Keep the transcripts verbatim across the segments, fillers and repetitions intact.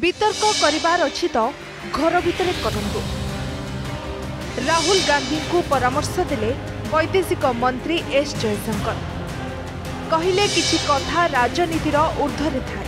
वितर्क करिबार अछि तो घर भितर करंतु। राहुल गांधी को परामर्श देले वैदेशिक मंत्री एस जयशंकर कहिले किछि कथा राजनीतिर ऊर्ध्वरे थाए।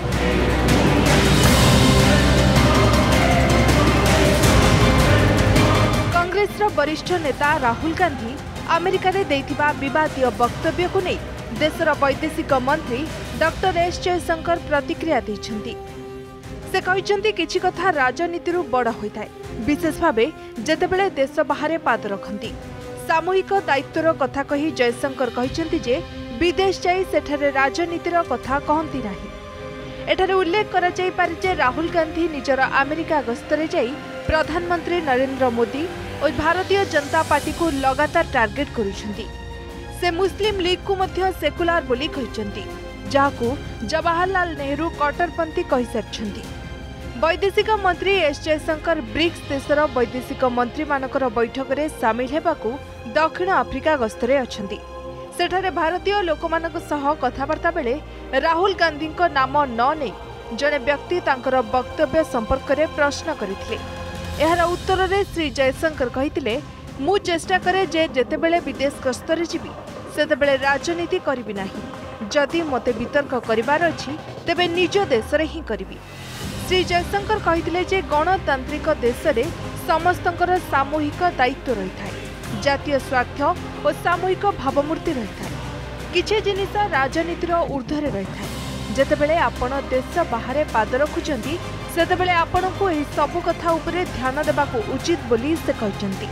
कांग्रेस वरिष्ठ नेता राहुल गांधी अमेरिका रे देथिबा विवादीय वक्तव्य को नहीं देशर वैदेशिक मंत्री डॉक्टर एस जयशंकर प्रतिक्रिया दैछंती। से कहते किछि कथा राजनीतिर बड़ होता है, विशेष भाव जेतेबेले देश बाहर पाद रखती। सामूहिक दायित्वर कथा कही जयशंकर कहते जे विदेश जाई सेठारे राजनीतिर कथा कहती नाही। एठारे उल्लेख करा जाई पारे जे राहुल गांधी निजर अमेरिका गस्तरे जाई प्रधानमंत्री नरेंद्र मोदी और भारतीय जनता पार्टी को लगातार टार्गेट करुछंती। से मुस्लिम लीग को मध्य सेकुलर बोली कहचंती, जाहाकू जवाहरलाल नेहरू कट्टरपंथी कहि सारछंती। वैदेशिक मंत्री एस जयशंकर ब्रिक्स देशर वैदेशिक मंत्री मानकर बैठक में सामिल हेबाकू दक्षिण आफ्रिका गस्तरे अछंती। सेठारे भारतीय लोकमानक सह कथबार्ता बेले राहुल गांधी को नाम न नहीं जड़े व्यक्ति तांकर वक्तव्य संपर्क में प्रश्न करथिले। एहार उत्तर में श्री जयशंकर कहिथिले, मु चेष्टा करे जे जेतेबेले विदेश गस्तरे जीवी सेतेबेले राजनीति करिबि नाही। जदि मते वितर्क करिबार अछि तेबे निज देश रे ही करिबि। श्री जयशंकर कहिथिले जे गणतांत्रिक देश रे समस्तंकर सामूहिक दायित्व रही थाए, जातीय स्वार्थ और सामूहिक भावमूर्ति रही थाए। किछि जिनिस राजनीतिर ऊर्ध्वरे रही थाए। जेतेबेले आपण देश बाहर पाद रखुचंती सेतेबेले आपणको एही सबु कथा उपरे ध्यान देबाको उचित बोली से कहचंती।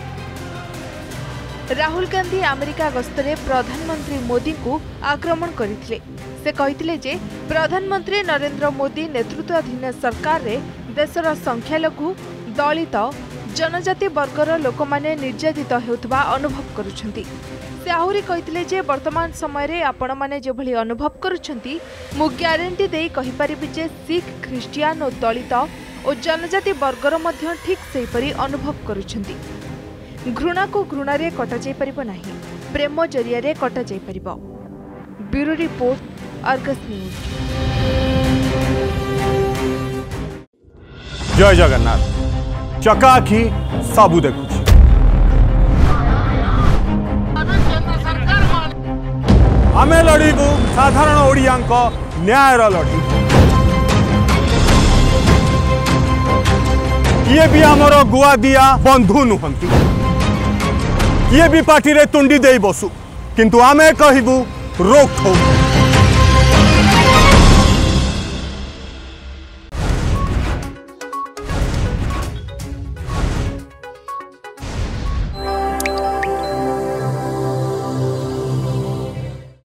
राहुल गांधी अमेरिका गस्तरे प्रधानमंत्री मोदी को आक्रमण करथिले। से कहिथिले जे प्रधानमंत्री नरेंद्र मोदी नेतृत्वाधीन सरकार रे देशर संख्यालघु दलित जनजाति वर्गर लोक माने निर्यातित हेउथबा अनुभव करुछंती। से आहुरी कहिथिले जे वर्तमान समय रे आपण माने जे भली अनुभव करुछंती मु ग्यारंटी देई कहि परिबि जे सिख ख्रिस्टियन और दलित और जनजाति वर्गर मध्य ठीक सेहिपरि अनुभव करुछंती। घृणा को घृणा रे कटा जाई परिबो नाही, प्रेम जरिया रे कटा जाई परिबो। Bureau report, Argus news. जय जगन्नाथ। चकाखी सबू देखुछि। आमे लड़ीबू साधारण ओडियांक न्यायर लड़ी। किए भी आमर गुआ दिया बंधु नुहंती, किए भी पार्टी रे तुंडी दे बसु, किंतु आमे कहबू रोक ठोक।